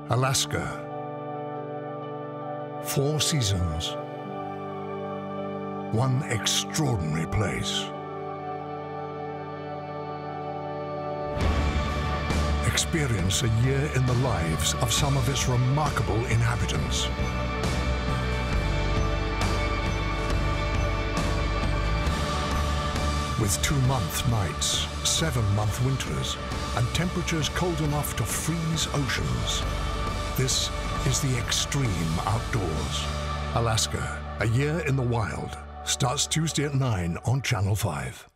Alaska. 4 seasons. One extraordinary place. Experience a year in the lives of some of its remarkable inhabitants. With 2-month nights, 7-month winters, and temperatures cold enough to freeze oceans. This is the extreme outdoors. Alaska, a year in the wild, starts Tuesday at 9 on Channel 5.